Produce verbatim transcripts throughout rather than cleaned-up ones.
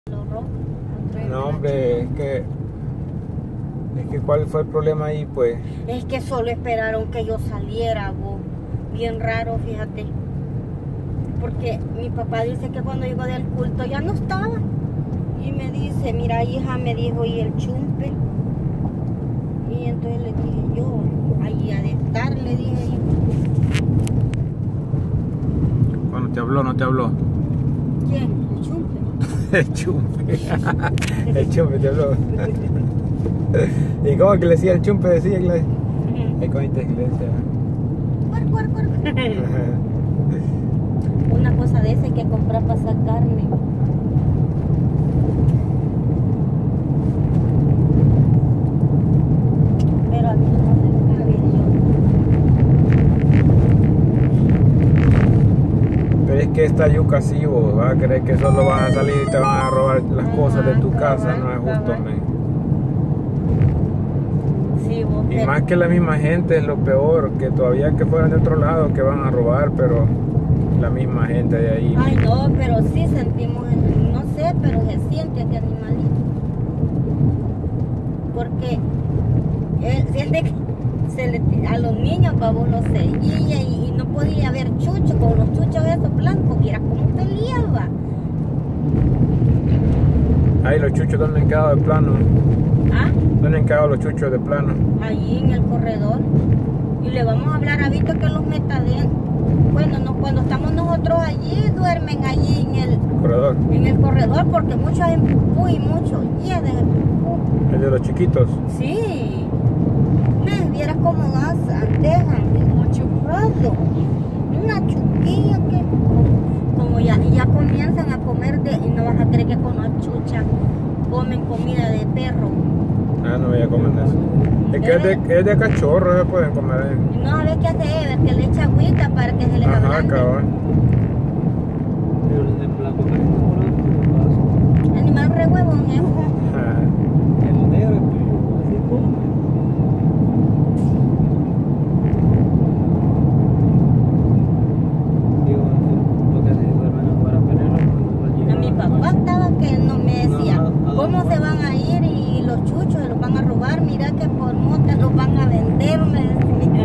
No, hombre, es que es que cuál fue el problema ahí, pues. Es que solo esperaron que yo saliera, vos. Bien raro, fíjate. Porque mi papá dice que cuando llegó del culto ya no estaba. Y me dice, mira hija, me dijo, ¿y el chumpe? Y entonces le dije yo, ahí ha de estar, le dije yo. Bueno, ¿te habló o no te habló? ¿Quién? ¿El chumpe? El chumpe. El chumpe te habló. ¿Y cómo que le decía el chumpe? Decía iglesia. ¿Y cómo esta iglesia? Cuar, cuar, cuar. Una cosa de esa hay que comprar para hacer carne. Pero aquí no me cabe yo. Pero es que esta yuca sí, vos vas a creer que solo vas a salir y te van a robar las cosas de tu casa, no es justo, men. Sí, vos, Y pero... más que la misma gente es lo peor, que todavía que fueran de otro lado que van a robar, pero la misma gente de ahí. Ay, no, pero sí sentimos, no sé, pero se siente este animalito. Porque él siente que se le, a los niños, babos, los seguía y, y no podía ver chucho con los chuchos esos blancos, mira cómo peleaba. Ahí los chuchos, ¿dónde han quedado de plano? ¿Ah? ¿Dónde han quedado los chuchos de plano? Allí en el corredor. Y le vamos a hablar a Vito que los meta dentro. Bueno, no, cuando estamos nosotros allí, duermen allí en el Corredor. en el corredor, porque muchos empujó y muchos ya de empujó. ¿El de los chiquitos? Sí. Me vieras cómo gozan, dejan, como churrado. Una chuquilla que como ya, ya comienzan a comer de, y no vas a creer que con la chucha comen comida de perro. Ah, no, ya comen eso. Es que es de, es de cachorro, se pueden comer. No sabes qué hace Ever, que le echa agüita para que se les Ajá, ablande. cabrón. Animal re huevón, ¿eh? Ajá. El negro, así come. Digo, lo que hace su hermano para ponerlo cuando llega. A mi papá estaba que no me decía, No, no, ¿cómo no, se van a ir y los chuchos se los van a robar? Mira que por mota los van a vender, me decía.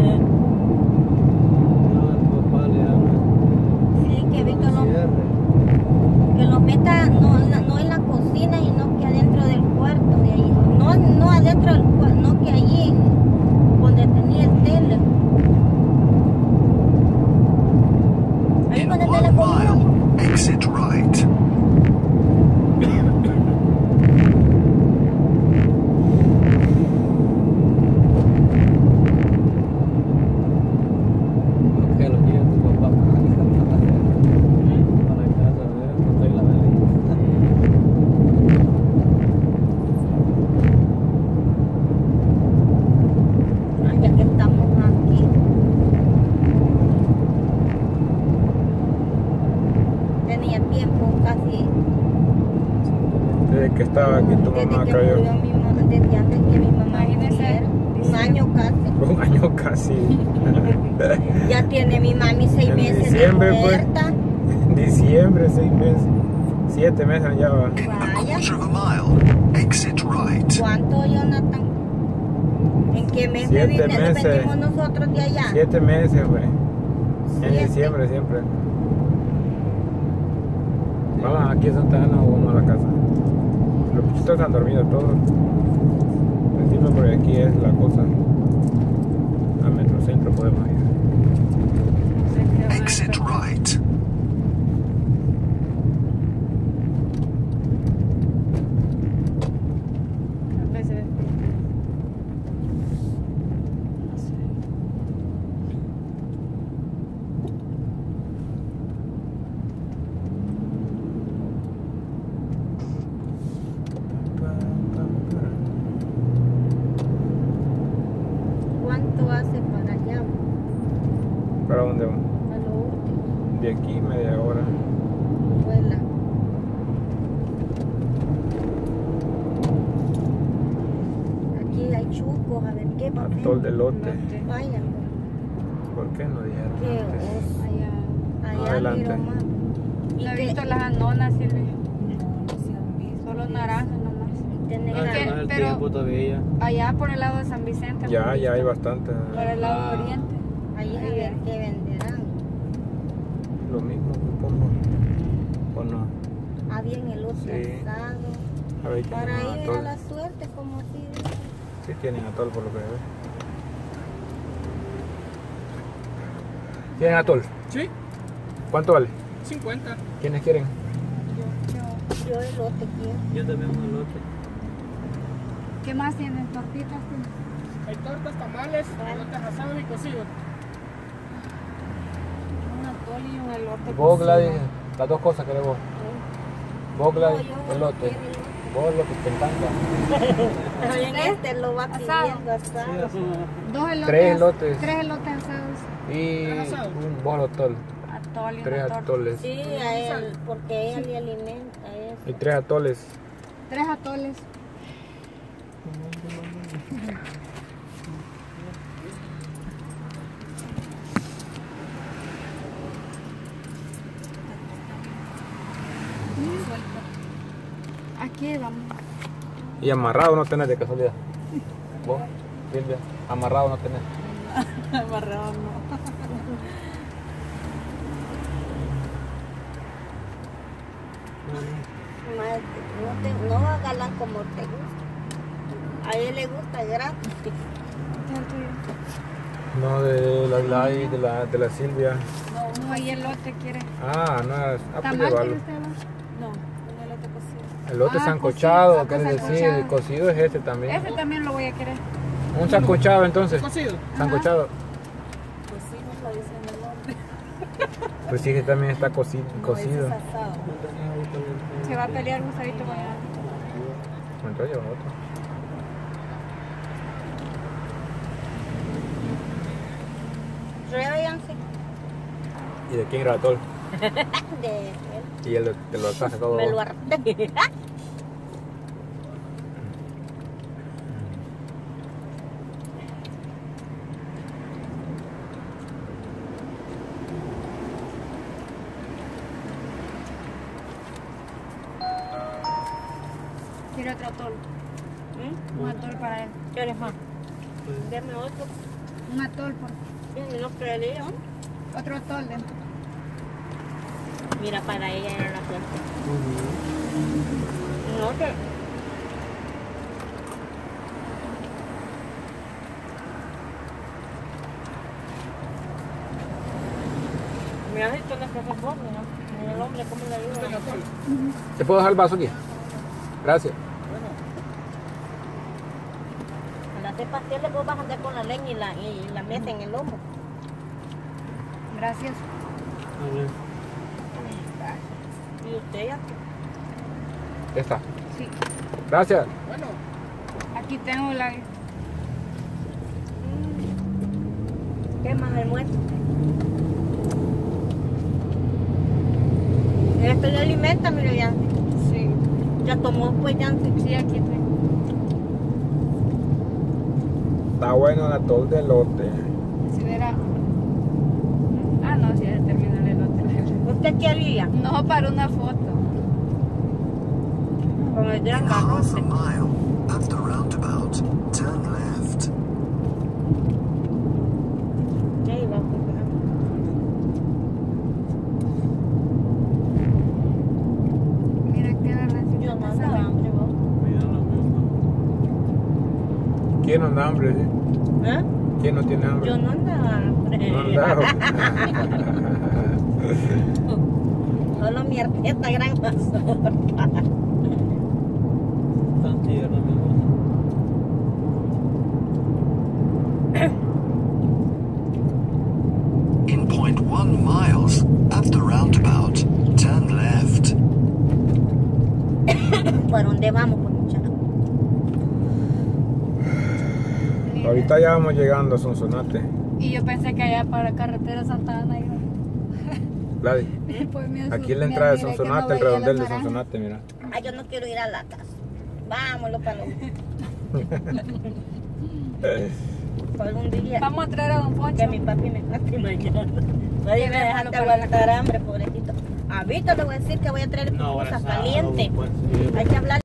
No, el papá le habla. Sí, que Víctor No los, cierre. que los meta no, en la- no en la cocina, sino que adentro del cuarto de ahí. No, no adentro del cuarto, no que allí donde tenía el tele. Ahí In donde te one la comida. mile, exit right. Que lo lleve tu papá para la casa, para la casa, a ver, cuando hay la velita. Ah, ya que estamos aquí. Tenía tiempo casi. Desde que estaba aquí tu Desde mamá que cayó. murió mi mamá, desde antes que mi mamá muriera, un año casi. Un año casi. Ya tiene mi mami seis En meses diciembre, de pues. muerta. Diciembre, seis meses. Siete meses ya va. In a Vaya. quarter of a mile, exit right. ¿Cuánto, Jonathan? ¿En qué mes Siete me vine- meses. venimos nosotros de allá? Siete meses, hombre. En Siete. diciembre siempre. Vamos aquí a Santa Ana o vamos a la casa. Los pichitos están dormidos todos. Encima por aquí es la cosa. A Metrocentro podemos ir. Exit right. ¿Cuánto hace para allá? ¿Para dónde vamos? A lo último. De aquí media hora. Vuela. Aquí hay chucos, a ver qué papel. Atol de lote. Vaya, ¿Por qué no dijeron qué antes? oso. Allá. Allá Adelante. miro más. ¿No ¿Y he qué? visto las anonas, Silvia? No, no se han visto. Son naranjas nomás. Tiene No, que- no es el pero- tiempo todavía. Allá por el lado de San Vicente. Ya, por- ya hay bastante. Por el lado Ah. oriente. Ahí a Ahí ver es. qué venderán. Lo mismo, supongo. ¿O no? Había en el otro Sí. asado. A ver, Para tienen ir atol. a la suerte, como así. Sí, tienen atol por lo que veo. ¿Tienen atol? Sí, ¿Cuánto vale? cincuenta. ¿Quiénes quieren? Yo- Yo elote quiero. Yo también un elote. ¿Qué más tienen? ¿Tortitas tienen? Hay tortas, tamales, elotes asados y cocidos. Un atol y un elote. Vos, cocido. Gladys, las dos cosas querés vos. Vos, Gladys, No, yo elote. quiero elote. Vos, lo que te encanta. También ¿Usted? este lo va Asado. pidiendo asado. Dos elotes. Tres elotes. Tres elotes asados. Y Asado. un bol atol. Atol y Tres una torta. atoles. Sí, a él, porque él le alimenta Y eso. tres atoles. Tres atoles. Aquí vamos. Y amarrado no tenés de casualidad. Vos, Silvia, amarrado no tenés. Amarrado no. Más, no, te, no hágala como te gusta. A él le gusta gratis. No, de la Gladys, de la, de la Silvia. No, hay elote quiere. Ah, no, es- ah, pues ¿Tamal llévalo. quiere usted? No, un elote cocido. Elote Ah, sancochado, cocido, ¿quieres decir? sancochado. Cocido es este también. Ese también lo voy a querer. Un sancochado entonces. Cocido. Sancochado. Pues sí, no lo dice en el nombre. Pues sí, que también está coci- cocido. No, ese es asado. Se va a pelear Gustavito mañana. Entonces lleva otro. Réveanse ¿Y de quién era el atol? de él. Y él te lo está sacado. Me lo harté. Quiero otro atol. ¿Mm? Un atol para él. ¿Quieres más? Deme otro. Un atol, por Sí, no quería. otro atol dentro. Mira, para ella era la suerte. No, que... Mira, esto no es que se pone, ¿no? Ni el hombre, ¿cómo le Este ayuda? atol. ¿Te puedo dejar el vaso aquí? Gracias. Bueno, Al hacer pasteles vos vas a andar con la leña y la, y la mesa en el lomo. Gracias. A ver. Y usted ya... Ya está. Sí. Gracias. bueno. Aquí tengo la. ¿Qué más almuerzo? Esto le alimenta, mire, ya. Sí. Ya tomó, pues, ya. Sí, aquí tengo. Está bueno el atol de elote. Si verá. Ah, no, si ya terminó el elote. ¿Usted qué haría? No, para una foto. Con el gran In half a garrote. mile, at the roundabout, turn left. Ahí va, pues, Mira que la receta yo no sabe. andaba hambre, vos. Mira lo mismo. ¿Quién no anda hambre? Sí? ¿Eh? ¿Quién no tiene hambre? Yo no andaba hambre. No andaba. Solo mi artista gran mazorca. Tan tierna, mi amor. In point one miles, at the roundabout, turn left. ¿Por dónde vamos, pues, muchachos? Mira. Ahorita ya vamos llegando a Sonsonate. Y yo pensé que allá para la carretera Santa Ana iba. Gladys, Pues me aquí en la me entrada de admiré que Sonsonate, no el veía redondel las de naranjas. Sonsonate, mira. Ay, yo no quiero ir a la casa. Vámonos para los... por algún día. Vamos a traer a Don Poncho. Que mi papi me mate mañana. Nadie me deja de aguantar hambre, pobrecito. A Víctor le voy a decir que voy a traer No, ahora cosas sábado, calientes. pues, sí. Hay que hablar.